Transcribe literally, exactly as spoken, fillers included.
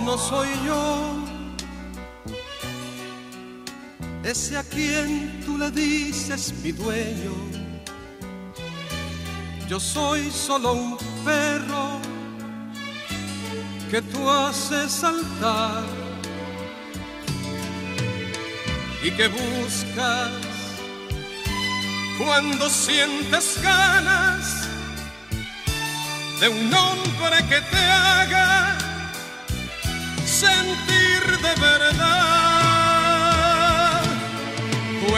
no soy yo ese a quien tú le dices mi dueño. Yo soy solo un perro que tú haces saltar y que buscas cuando sientes ganas de un hombre que te haga sentir de verdad